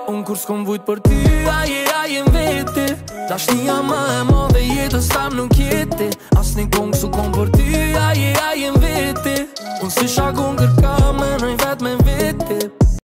Unë kur s'kom vujt për ty, aje m'veti Ta shnia ma e madhe jetës tam nuk jeti As një kong s'u kom për ty, aje m'veti Unë si shakon kërka